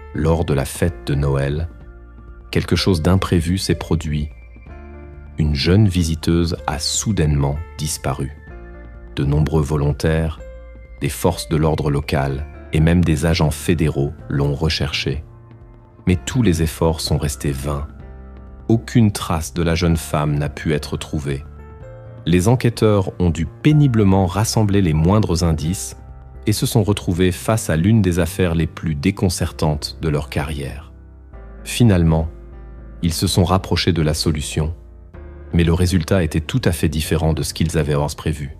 lors de la fête de Noël, quelque chose d'imprévu s'est produit. Une jeune visiteuse a soudainement disparu. De nombreux volontaires, des forces de l'ordre local et même des agents fédéraux l'ont recherchée. Mais tous les efforts sont restés vains. Aucune trace de la jeune femme n'a pu être trouvée. Les enquêteurs ont dû péniblement rassembler les moindres indices et se sont retrouvés face à l'une des affaires les plus déconcertantes de leur carrière. Finalement, ils se sont rapprochés de la solution, mais le résultat était tout à fait différent de ce qu'ils avaient prévu.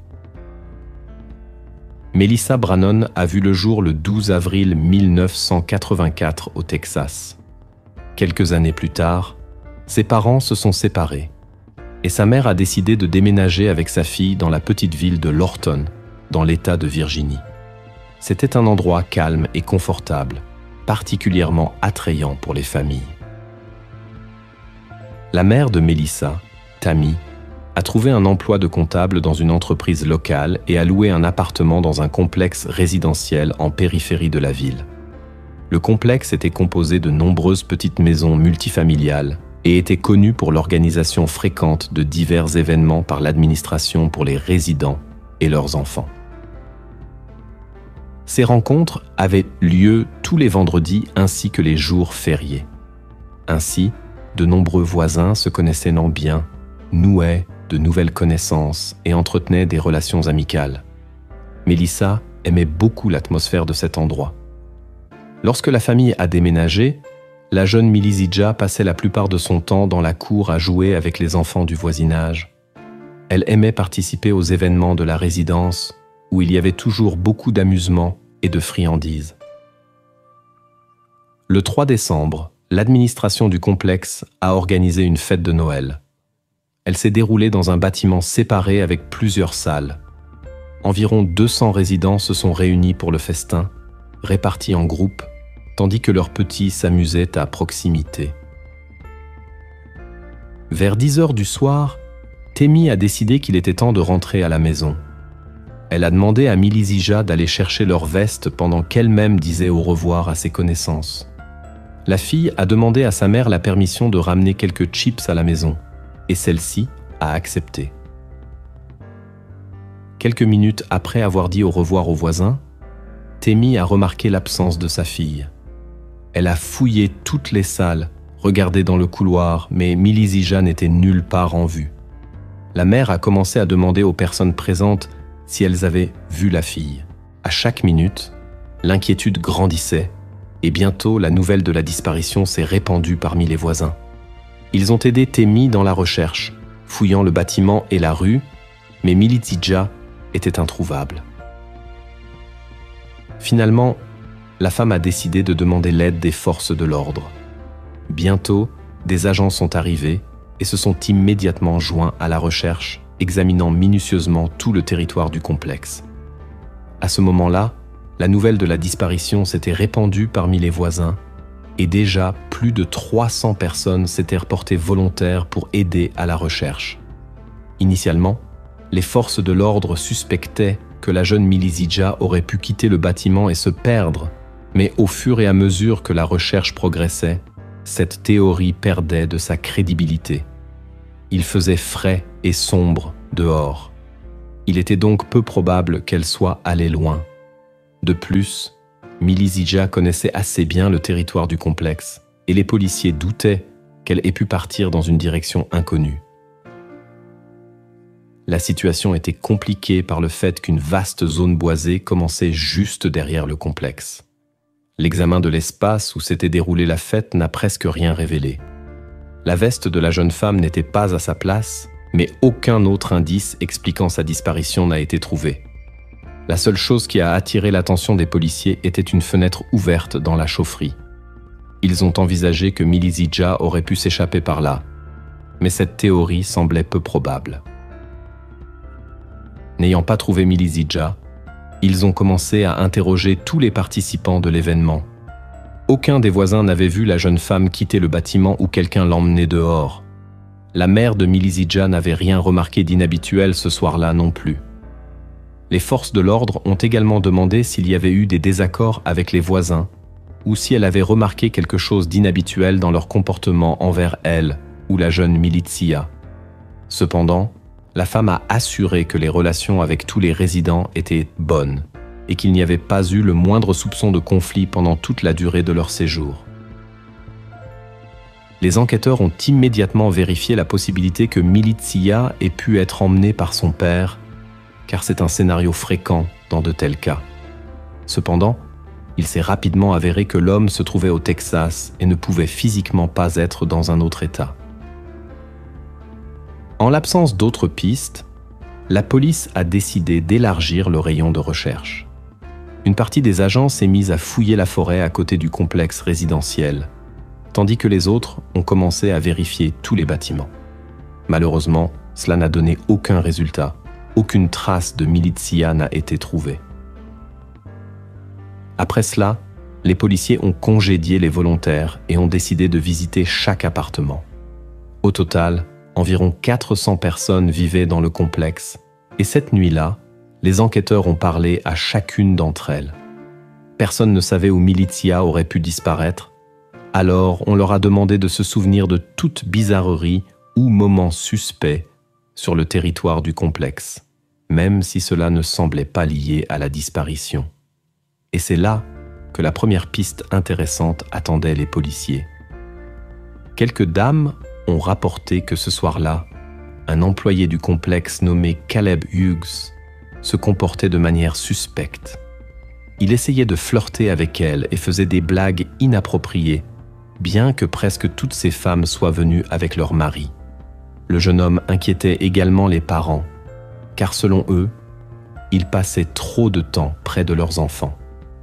Melissa Brannon a vu le jour le 12 avril 1984 au Texas. Quelques années plus tard, ses parents se sont séparés et sa mère a décidé de déménager avec sa fille dans la petite ville de Lorton, dans l'État de Virginie. C'était un endroit calme et confortable, particulièrement attrayant pour les familles. La mère de Melissa, Tammy, a trouvé un emploi de comptable dans une entreprise locale et a loué un appartement dans un complexe résidentiel en périphérie de la ville. Le complexe était composé de nombreuses petites maisons multifamiliales et était connu pour l'organisation fréquente de divers événements par l'administration pour les résidents et leurs enfants. Ces rencontres avaient lieu tous les vendredis ainsi que les jours fériés. Ainsi, de nombreux voisins se connaissaient bien, nouaient de nouvelles connaissances et entretenaient des relations amicales. Melissa aimait beaucoup l'atmosphère de cet endroit. Lorsque la famille a déménagé, la jeune Milizija passait la plupart de son temps dans la cour à jouer avec les enfants du voisinage. Elle aimait participer aux événements de la résidence où il y avait toujours beaucoup d'amusement et de friandises. Le 3 décembre, l'administration du complexe a organisé une fête de Noël. Elle s'est déroulée dans un bâtiment séparé avec plusieurs salles. Environ 200 résidents se sont réunis pour le festin, répartis en groupes, tandis que leurs petits s'amusaient à proximité. Vers 10 heures du soir, Tammy a décidé qu'il était temps de rentrer à la maison. Elle a demandé à Milizija d'aller chercher leur veste pendant qu'elle-même disait au revoir à ses connaissances. La fille a demandé à sa mère la permission de ramener quelques chips à la maison, et celle-ci a accepté. Quelques minutes après avoir dit au revoir aux voisins, Tammy a remarqué l'absence de sa fille. Elle a fouillé toutes les salles, regardé dans le couloir, mais Milizija n'était nulle part en vue. La mère a commencé à demander aux personnes présentes si elles avaient vu la fille. À chaque minute, l'inquiétude grandissait, et bientôt la nouvelle de la disparition s'est répandue parmi les voisins. Ils ont aidé Tammy dans la recherche, fouillant le bâtiment et la rue, mais Milizija était introuvable. Finalement, la femme a décidé de demander l'aide des forces de l'ordre. Bientôt, des agents sont arrivés et se sont immédiatement joints à la recherche, examinant minutieusement tout le territoire du complexe. À ce moment-là, la nouvelle de la disparition s'était répandue parmi les voisins et déjà plus de 300 personnes s'étaient reportées volontaires pour aider à la recherche. Initialement, les forces de l'ordre suspectaient que la jeune Milizija aurait pu quitter le bâtiment et se perdre, mais au fur et à mesure que la recherche progressait, cette théorie perdait de sa crédibilité. Il faisait frais et sombre dehors. Il était donc peu probable qu'elle soit allée loin. De plus, Milizija connaissait assez bien le territoire du complexe et les policiers doutaient qu'elle ait pu partir dans une direction inconnue. La situation était compliquée par le fait qu'une vaste zone boisée commençait juste derrière le complexe. L'examen de l'espace où s'était déroulée la fête n'a presque rien révélé. La veste de la jeune femme n'était pas à sa place, mais aucun autre indice expliquant sa disparition n'a été trouvé. La seule chose qui a attiré l'attention des policiers était une fenêtre ouverte dans la chaufferie. Ils ont envisagé que Milizija aurait pu s'échapper par là, mais cette théorie semblait peu probable. N'ayant pas trouvé Milizija, ils ont commencé à interroger tous les participants de l'événement. Aucun des voisins n'avait vu la jeune femme quitter le bâtiment ou quelqu'un l'emmener dehors. La mère de Milizija n'avait rien remarqué d'inhabituel ce soir-là non plus. Les forces de l'ordre ont également demandé s'il y avait eu des désaccords avec les voisins, ou si elle avait remarqué quelque chose d'inhabituel dans leur comportement envers elle ou la jeune Milicia. Cependant, la femme a assuré que les relations avec tous les résidents étaient bonnes et qu'il n'y avait pas eu le moindre soupçon de conflit pendant toute la durée de leur séjour. Les enquêteurs ont immédiatement vérifié la possibilité que Milicia ait pu être emmenée par son père, car c'est un scénario fréquent dans de tels cas. Cependant, il s'est rapidement avéré que l'homme se trouvait au Texas et ne pouvait physiquement pas être dans un autre État. En l'absence d'autres pistes, la police a décidé d'élargir le rayon de recherche. Une partie des agents s'est mise à fouiller la forêt à côté du complexe résidentiel, tandis que les autres ont commencé à vérifier tous les bâtiments. Malheureusement, cela n'a donné aucun résultat. Aucune trace de Milicia n'a été trouvée. Après cela, les policiers ont congédié les volontaires et ont décidé de visiter chaque appartement. Au total, environ 400 personnes vivaient dans le complexe, et cette nuit-là, les enquêteurs ont parlé à chacune d'entre elles. Personne ne savait où Milicia aurait pu disparaître, alors on leur a demandé de se souvenir de toute bizarrerie ou moment suspect sur le territoire du complexe, même si cela ne semblait pas lié à la disparition. Et c'est là que la première piste intéressante attendait les policiers. Quelques dames ont rapporté que ce soir-là, un employé du complexe nommé Caleb Hughes se comportait de manière suspecte. Il essayait de flirter avec elle et faisait des blagues inappropriées, bien que presque toutes ces femmes soient venues avec leur mari. Le jeune homme inquiétait également les parents, car selon eux, ils passaient trop de temps près de leurs enfants.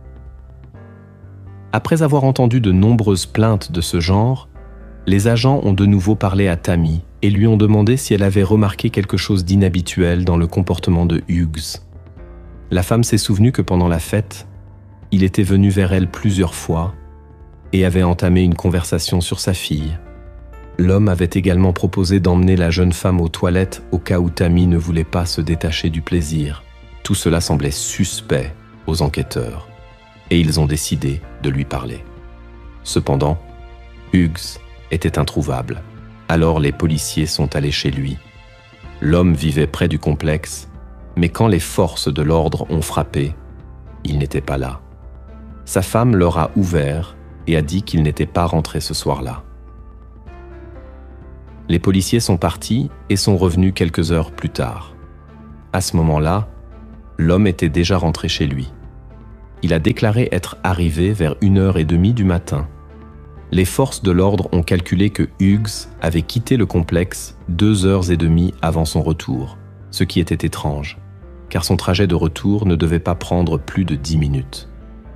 Après avoir entendu de nombreuses plaintes de ce genre, les agents ont de nouveau parlé à Tammy et lui ont demandé si elle avait remarqué quelque chose d'inhabituel dans le comportement de Hughes. La femme s'est souvenue que pendant la fête, il était venu vers elle plusieurs fois et avait entamé une conversation sur sa fille. L'homme avait également proposé d'emmener la jeune femme aux toilettes au cas où Tammy ne voulait pas se détacher du plaisir. Tout cela semblait suspect aux enquêteurs et ils ont décidé de lui parler. Cependant, Hughes était introuvable. Alors les policiers sont allés chez lui. L'homme vivait près du complexe, mais quand les forces de l'ordre ont frappé, il n'était pas là. Sa femme leur a ouvert et a dit qu'il n'était pas rentré ce soir-là. Les policiers sont partis et sont revenus quelques heures plus tard. À ce moment-là, l'homme était déjà rentré chez lui. Il a déclaré être arrivé vers 1h30 du matin. Les forces de l'ordre ont calculé que Hughes avait quitté le complexe 2h30 avant son retour, ce qui était étrange, car son trajet de retour ne devait pas prendre plus de 10 minutes.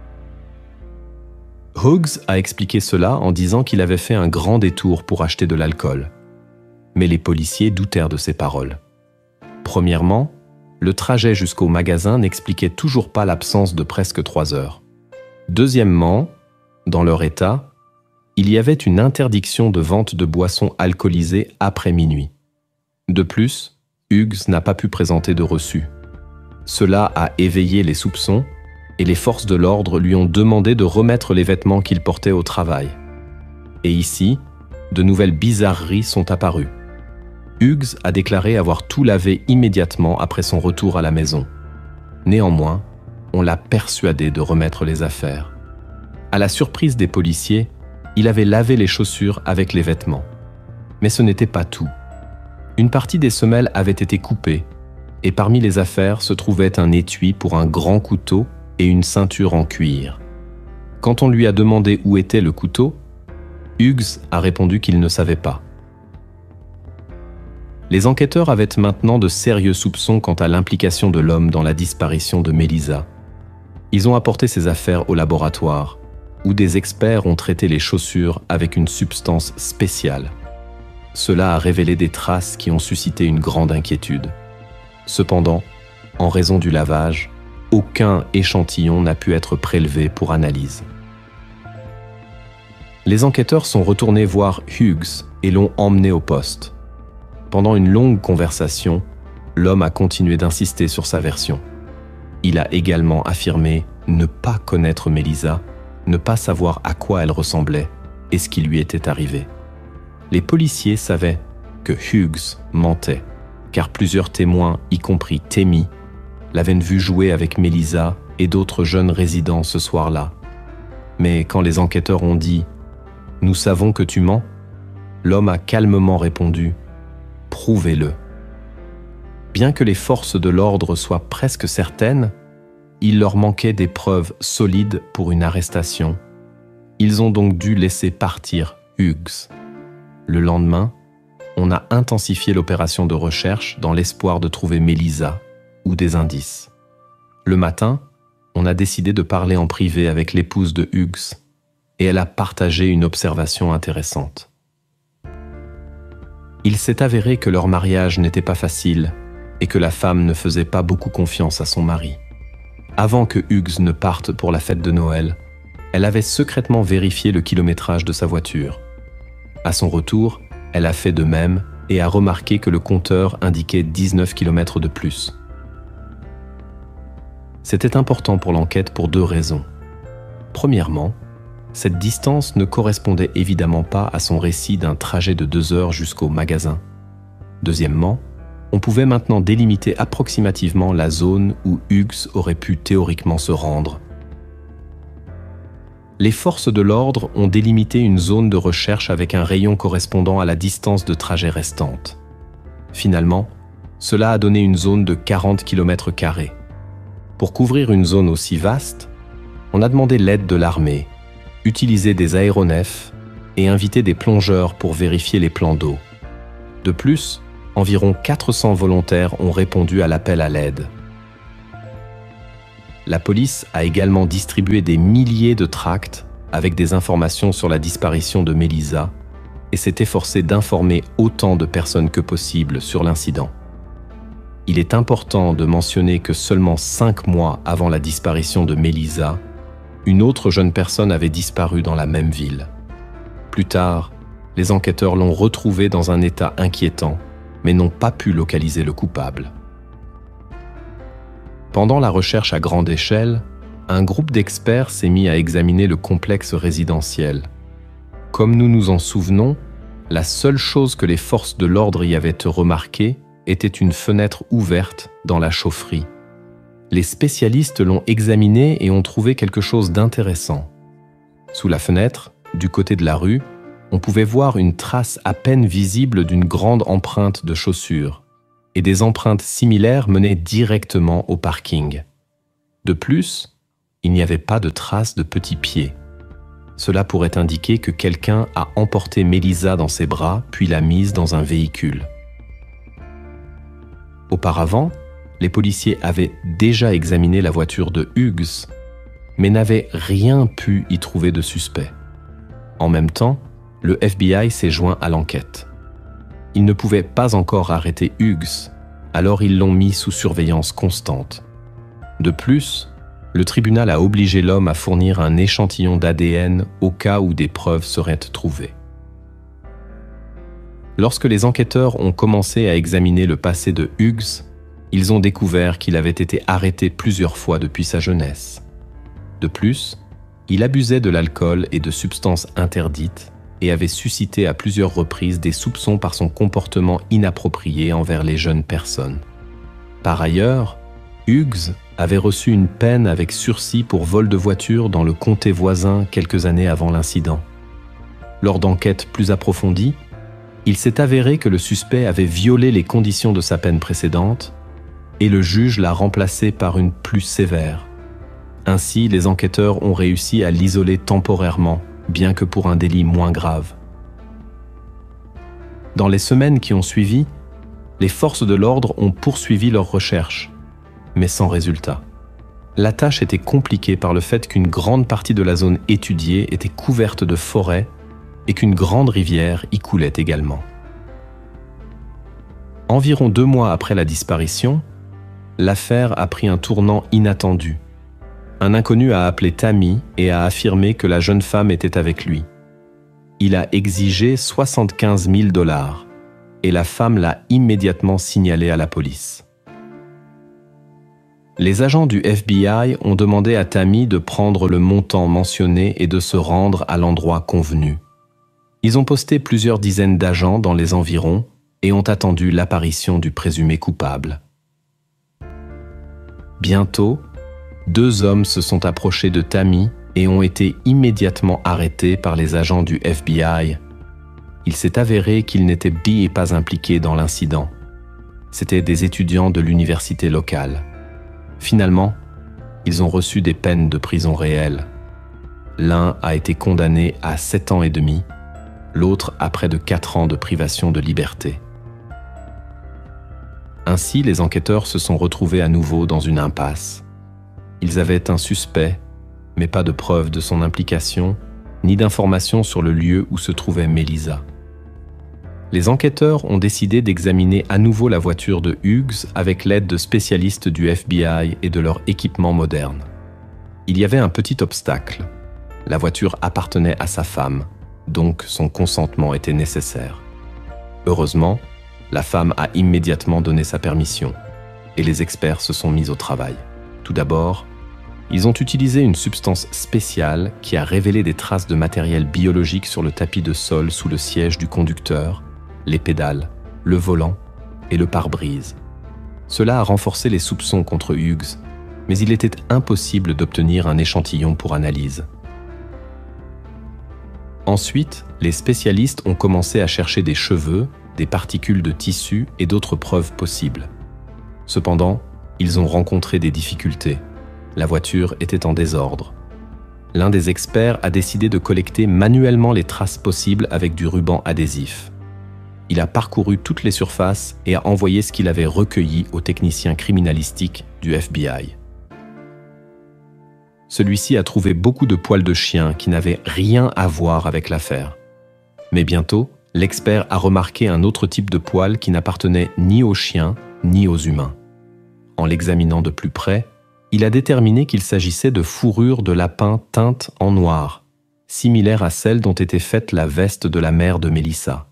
Hughes a expliqué cela en disant qu'il avait fait un grand détour pour acheter de l'alcool. Mais les policiers doutèrent de ses paroles. Premièrement, le trajet jusqu'au magasin n'expliquait toujours pas l'absence de presque 3 heures. Deuxièmement, dans leur état, il y avait une interdiction de vente de boissons alcoolisées après minuit. De plus, Hughes n'a pas pu présenter de reçu. Cela a éveillé les soupçons et les forces de l'ordre lui ont demandé de remettre les vêtements qu'il portait au travail. Et ici, de nouvelles bizarreries sont apparues. Hughes a déclaré avoir tout lavé immédiatement après son retour à la maison. Néanmoins, on l'a persuadé de remettre les affaires. À la surprise des policiers, il avait lavé les chaussures avec les vêtements. Mais ce n'était pas tout. Une partie des semelles avait été coupée, et parmi les affaires se trouvait un étui pour un grand couteau et une ceinture en cuir. Quand on lui a demandé où était le couteau, Hughes a répondu qu'il ne savait pas. Les enquêteurs avaient maintenant de sérieux soupçons quant à l'implication de l'homme dans la disparition de Melissa. Ils ont apporté ces affaires au laboratoire, où des experts ont traité les chaussures avec une substance spéciale. Cela a révélé des traces qui ont suscité une grande inquiétude. Cependant, en raison du lavage, aucun échantillon n'a pu être prélevé pour analyse. Les enquêteurs sont retournés voir Hughes et l'ont emmené au poste. Pendant une longue conversation, l'homme a continué d'insister sur sa version. Il a également affirmé ne pas connaître Melissa, ne pas savoir à quoi elle ressemblait et ce qui lui était arrivé. Les policiers savaient que Hughes mentait, car plusieurs témoins, y compris Tammy, l'avaient vu jouer avec Melissa et d'autres jeunes résidents ce soir-là. Mais quand les enquêteurs ont dit « Nous savons que tu mens », l'homme a calmement répondu « Prouvez-le ». Bien que les forces de l'ordre soient presque certaines, il leur manquait des preuves solides pour une arrestation. Ils ont donc dû laisser partir Hughes. Le lendemain, on a intensifié l'opération de recherche dans l'espoir de trouver Melissa ou des indices. Le matin, on a décidé de parler en privé avec l'épouse de Hughes et elle a partagé une observation intéressante. Il s'est avéré que leur mariage n'était pas facile et que la femme ne faisait pas beaucoup confiance à son mari. Avant que Hughes ne parte pour la fête de Noël, elle avait secrètement vérifié le kilométrage de sa voiture. À son retour, elle a fait de même et a remarqué que le compteur indiquait 19 km de plus. C'était important pour l'enquête pour deux raisons. Premièrement, cette distance ne correspondait évidemment pas à son récit d'un trajet de 2 heures jusqu'au magasin. Deuxièmement, on pouvait maintenant délimiter approximativement la zone où Hughes aurait pu théoriquement se rendre. Les forces de l'ordre ont délimité une zone de recherche avec un rayon correspondant à la distance de trajet restante. Finalement, cela a donné une zone de 40 km². Pour couvrir une zone aussi vaste, on a demandé l'aide de l'armée, utilisé des aéronefs et invité des plongeurs pour vérifier les plans d'eau. De plus, environ 400 volontaires ont répondu à l'appel à l'aide. La police a également distribué des milliers de tracts avec des informations sur la disparition de Melissa et s'est efforcé d'informer autant de personnes que possible sur l'incident. Il est important de mentionner que seulement 5 mois avant la disparition de Melissa, une autre jeune personne avait disparu dans la même ville. Plus tard, les enquêteurs l'ont retrouvée dans un état inquiétant, mais n'ont pas pu localiser le coupable. Pendant la recherche à grande échelle, un groupe d'experts s'est mis à examiner le complexe résidentiel. Comme nous nous en souvenons, la seule chose que les forces de l'ordre y avaient remarquée était une fenêtre ouverte dans la chaufferie. Les spécialistes l'ont examinée et ont trouvé quelque chose d'intéressant. Sous la fenêtre, du côté de la rue, on pouvait voir une trace à peine visible d'une grande empreinte de chaussure, et des empreintes similaires menaient directement au parking. De plus, il n'y avait pas de traces de petits pieds. Cela pourrait indiquer que quelqu'un a emporté Melissa dans ses bras puis l'a mise dans un véhicule. Auparavant, les policiers avaient déjà examiné la voiture de Hughes, mais n'avaient rien pu y trouver de suspect. En même temps, le FBI s'est joint à l'enquête. Ils ne pouvaient pas encore arrêter Hughes, alors ils l'ont mis sous surveillance constante. De plus, le tribunal a obligé l'homme à fournir un échantillon d'ADN au cas où des preuves seraient trouvées. Lorsque les enquêteurs ont commencé à examiner le passé de Hughes, ils ont découvert qu'il avait été arrêté plusieurs fois depuis sa jeunesse. De plus, il abusait de l'alcool et de substances interdites et avait suscité à plusieurs reprises des soupçons par son comportement inapproprié envers les jeunes personnes. Par ailleurs, Hughes avait reçu une peine avec sursis pour vol de voiture dans le comté voisin quelques années avant l'incident. Lors d'enquêtes plus approfondies, il s'est avéré que le suspect avait violé les conditions de sa peine précédente et le juge l'a remplacé par une plus sévère. Ainsi, les enquêteurs ont réussi à l'isoler temporairement, bien que pour un délit moins grave. Dans les semaines qui ont suivi, les forces de l'ordre ont poursuivi leurs recherches, mais sans résultat. La tâche était compliquée par le fait qu'une grande partie de la zone étudiée était couverte de forêts et qu'une grande rivière y coulait également. Environ 2 mois après la disparition, l'affaire a pris un tournant inattendu. Un inconnu a appelé Tammy et a affirmé que la jeune femme était avec lui. Il a exigé 75 000 $ et la femme l'a immédiatement signalé à la police. Les agents du FBI ont demandé à Tammy de prendre le montant mentionné et de se rendre à l'endroit convenu. Ils ont posté plusieurs dizaines d'agents dans les environs et ont attendu l'apparition du présumé coupable. Bientôt, 2 hommes se sont approchés de Tammy et ont été immédiatement arrêtés par les agents du FBI. Il s'est avéré qu'ils n'étaient pas impliqués dans l'incident. C'étaient des étudiants de l'université locale. Finalement, ils ont reçu des peines de prison réelles. L'un a été condamné à 7 ans et demi, l'autre à près de 4 ans de privation de liberté. Ainsi, les enquêteurs se sont retrouvés à nouveau dans une impasse. Ils avaient un suspect, mais pas de preuve de son implication, ni d'informations sur le lieu où se trouvait Melissa. Les enquêteurs ont décidé d'examiner à nouveau la voiture de Hughes avec l'aide de spécialistes du FBI et de leur équipement moderne. Il y avait un petit obstacle. La voiture appartenait à sa femme, donc son consentement était nécessaire. Heureusement, la femme a immédiatement donné sa permission et les experts se sont mis au travail. Tout d'abord, ils ont utilisé une substance spéciale qui a révélé des traces de matériel biologique sur le tapis de sol sous le siège du conducteur, les pédales, le volant et le pare-brise. Cela a renforcé les soupçons contre Hughes, mais il était impossible d'obtenir un échantillon pour analyse. Ensuite, les spécialistes ont commencé à chercher des cheveux, des particules de tissu et d'autres preuves possibles. Cependant, ils ont rencontré des difficultés. La voiture était en désordre. L'un des experts a décidé de collecter manuellement les traces possibles avec du ruban adhésif. Il a parcouru toutes les surfaces et a envoyé ce qu'il avait recueilli au technicien criminalistique du FBI. Celui-ci a trouvé beaucoup de poils de chien qui n'avaient rien à voir avec l'affaire. Mais bientôt, l'expert a remarqué un autre type de poil qui n'appartenait ni aux chiens ni aux humains. En l'examinant de plus près, il a déterminé qu'il s'agissait de fourrure de lapin teinte en noir, similaire à celle dont était faite la veste de la mère de Melissa.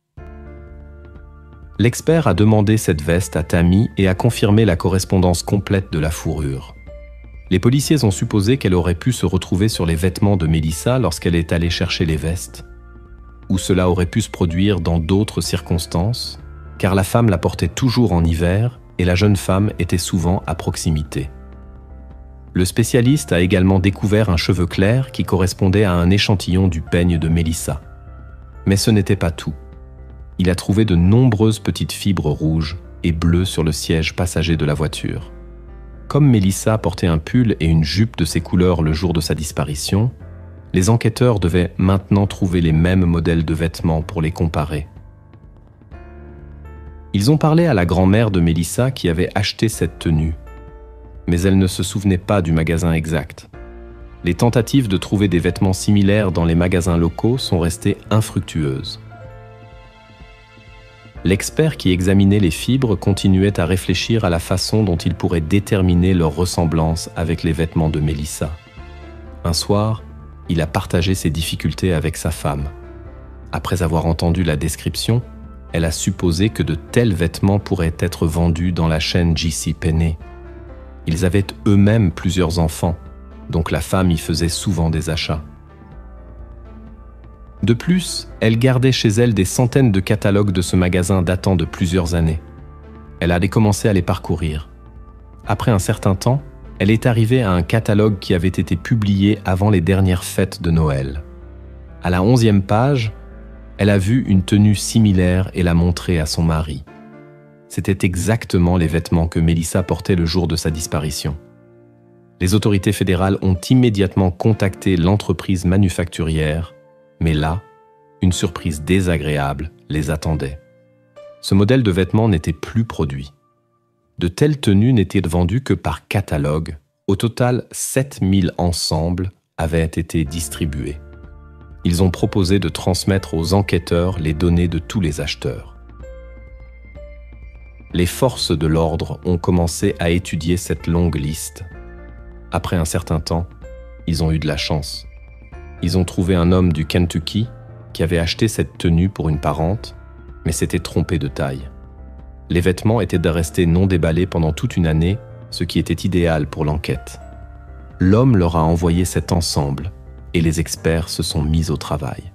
L'expert a demandé cette veste à Tammy et a confirmé la correspondance complète de la fourrure. Les policiers ont supposé qu'elle aurait pu se retrouver sur les vêtements de Melissa lorsqu'elle est allée chercher les vestes, ou cela aurait pu se produire dans d'autres circonstances, car la femme la portait toujours en hiver et la jeune femme était souvent à proximité. Le spécialiste a également découvert un cheveu clair qui correspondait à un échantillon du peigne de Melissa. Mais ce n'était pas tout. Il a trouvé de nombreuses petites fibres rouges et bleues sur le siège passager de la voiture. Comme Melissa portait un pull et une jupe de ces couleurs le jour de sa disparition, les enquêteurs devaient maintenant trouver les mêmes modèles de vêtements pour les comparer. Ils ont parlé à la grand-mère de Melissa qui avait acheté cette tenue, mais elle ne se souvenait pas du magasin exact. Les tentatives de trouver des vêtements similaires dans les magasins locaux sont restées infructueuses. L'expert qui examinait les fibres continuait à réfléchir à la façon dont il pourrait déterminer leur ressemblance avec les vêtements de Melissa. Un soir, il a partagé ses difficultés avec sa femme. Après avoir entendu la description, elle a supposé que de tels vêtements pourraient être vendus dans la chaîne JCPenney. Ils avaient eux-mêmes plusieurs enfants, donc la femme y faisait souvent des achats. De plus, elle gardait chez elle des centaines de catalogues de ce magasin datant de plusieurs années. Elle a commencé à les parcourir. Après un certain temps, elle est arrivée à un catalogue qui avait été publié avant les dernières fêtes de Noël. À la 11e page, elle a vu une tenue similaire et l'a montrée à son mari. C'était exactement les vêtements que Melissa portait le jour de sa disparition. Les autorités fédérales ont immédiatement contacté l'entreprise manufacturière, mais là, une surprise désagréable les attendait. Ce modèle de vêtements n'était plus produit. De telles tenues n'étaient vendues que par catalogue. Au total, 7000 ensembles avaient été distribués. Ils ont proposé de transmettre aux enquêteurs les données de tous les acheteurs. Les forces de l'ordre ont commencé à étudier cette longue liste. Après un certain temps, ils ont eu de la chance. Ils ont trouvé un homme du Kentucky qui avait acheté cette tenue pour une parente, mais s'était trompé de taille. Les vêtements étaient restés non déballés pendant toute une année ce qui était idéal pour l'enquête. L'homme leur a envoyé cet ensemble et les experts se sont mis au travail.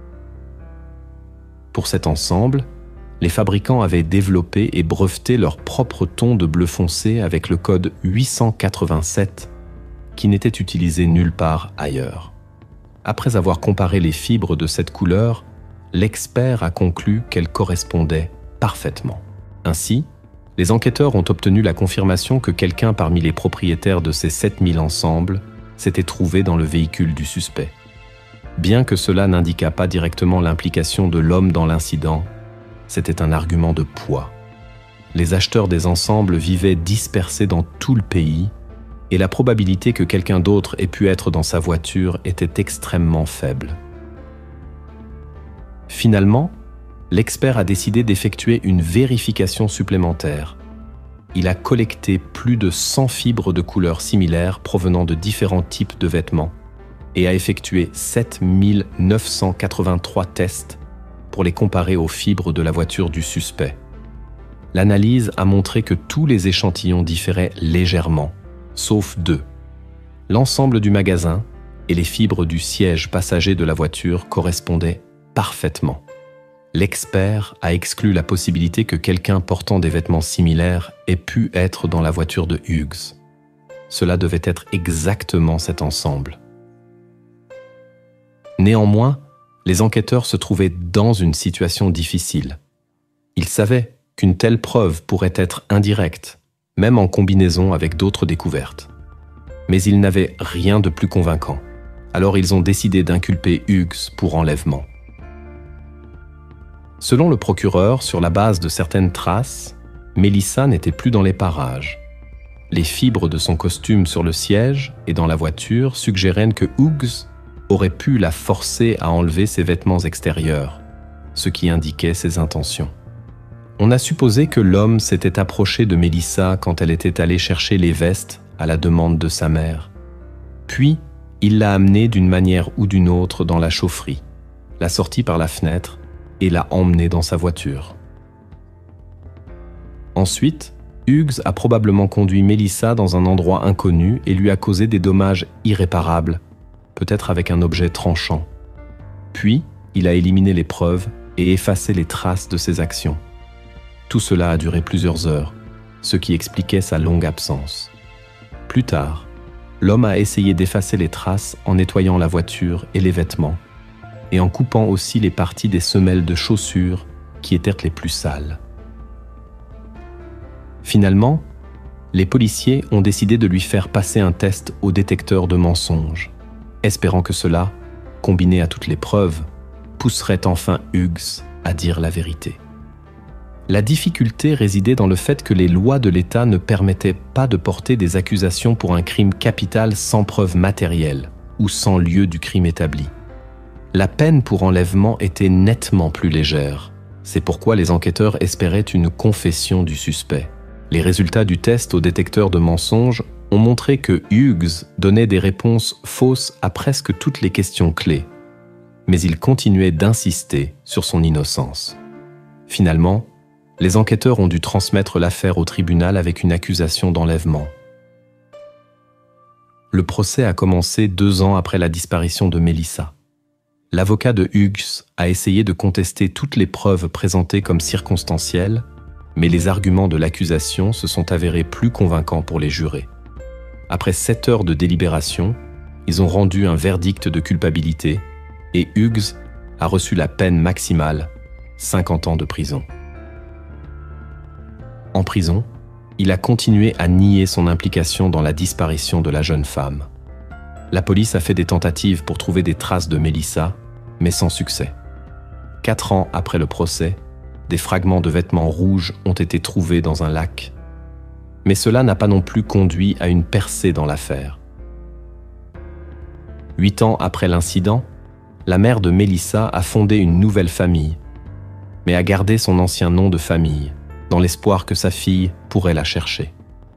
Pour cet ensemble, les fabricants avaient développé et breveté leur propre ton de bleu foncé avec le code 887 qui n'était utilisé nulle part ailleurs. Après avoir comparé les fibres de cette couleur, l'expert a conclu qu'elles correspondaient parfaitement. Ainsi, les enquêteurs ont obtenu la confirmation que quelqu'un parmi les propriétaires de ces 7000 ensembles s'était trouvé dans le véhicule du suspect. Bien que cela n'indiquât pas directement l'implication de l'homme dans l'incident, c'était un argument de poids. Les acheteurs des ensembles vivaient dispersés dans tout le pays et la probabilité que quelqu'un d'autre ait pu être dans sa voiture était extrêmement faible. Finalement, l'expert a décidé d'effectuer une vérification supplémentaire. Il a collecté plus de 100 fibres de couleurs similaires provenant de différents types de vêtements et a effectué 7983 tests pour les comparer aux fibres de la voiture du suspect. L'analyse a montré que tous les échantillons différaient légèrement, sauf deux. L'ensemble du magasin et les fibres du siège passager de la voiture correspondaient parfaitement. L'expert a exclu la possibilité que quelqu'un portant des vêtements similaires ait pu être dans la voiture de Hughes. Cela devait être exactement cet ensemble. Néanmoins, les enquêteurs se trouvaient dans une situation difficile. Ils savaient qu'une telle preuve pourrait être indirecte, même en combinaison avec d'autres découvertes. Mais ils n'avaient rien de plus convaincant. Alors ils ont décidé d'inculper Hughes pour enlèvement. Selon le procureur, sur la base de certaines traces, Melissa n'était plus dans les parages. Les fibres de son costume sur le siège et dans la voiture suggéraient que Hughes aurait pu la forcer à enlever ses vêtements extérieurs, ce qui indiquait ses intentions. On a supposé que l'homme s'était approché de Melissa quand elle était allée chercher les vestes à la demande de sa mère. Puis, il l'a amenée d'une manière ou d'une autre dans la chaufferie, l'a sortie par la fenêtre et l'a emmenée dans sa voiture. Ensuite, Hughes a probablement conduit Melissa dans un endroit inconnu et lui a causé des dommages irréparables, peut-être avec un objet tranchant. Puis, il a éliminé les preuves et effacé les traces de ses actions. Tout cela a duré plusieurs heures, ce qui expliquait sa longue absence. Plus tard, l'homme a essayé d'effacer les traces en nettoyant la voiture et les vêtements, et en coupant aussi les parties des semelles de chaussures qui étaient les plus sales. Finalement, les policiers ont décidé de lui faire passer un test au détecteur de mensonges, espérant que cela, combiné à toutes les preuves, pousserait enfin Hughes à dire la vérité. La difficulté résidait dans le fait que les lois de l'État ne permettaient pas de porter des accusations pour un crime capital sans preuve matérielle ou sans lieu du crime établi. La peine pour enlèvement était nettement plus légère. C'est pourquoi les enquêteurs espéraient une confession du suspect. Les résultats du test au détecteur de mensonges ont montré que Hughes donnait des réponses fausses à presque toutes les questions clés, mais il continuait d'insister sur son innocence. Finalement, les enquêteurs ont dû transmettre l'affaire au tribunal avec une accusation d'enlèvement. Le procès a commencé 2 ans après la disparition de Melissa. L'avocat de Hughes a essayé de contester toutes les preuves présentées comme circonstancielles, mais les arguments de l'accusation se sont avérés plus convaincants pour les jurés. Après 7 heures de délibération, ils ont rendu un verdict de culpabilité et Hughes a reçu la peine maximale, 50 ans de prison. En prison, il a continué à nier son implication dans la disparition de la jeune femme. La police a fait des tentatives pour trouver des traces de Melissa, mais sans succès. 4 ans après le procès, des fragments de vêtements rouges ont été trouvés dans un lac. Mais cela n'a pas non plus conduit à une percée dans l'affaire. 8 ans après l'incident, la mère de Melissa a fondé une nouvelle famille, mais a gardé son ancien nom de famille, dans l'espoir que sa fille pourrait la chercher.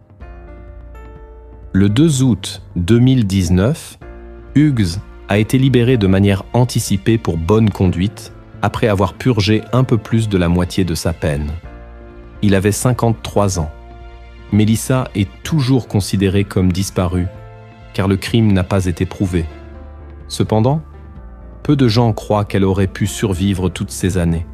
Le 2 août 2019, Hughes a été libéré de manière anticipée pour bonne conduite après avoir purgé un peu plus de la moitié de sa peine. Il avait 53 ans. Melissa est toujours considérée comme disparue, car le crime n'a pas été prouvé. Cependant, peu de gens croient qu'elle aurait pu survivre toutes ces années.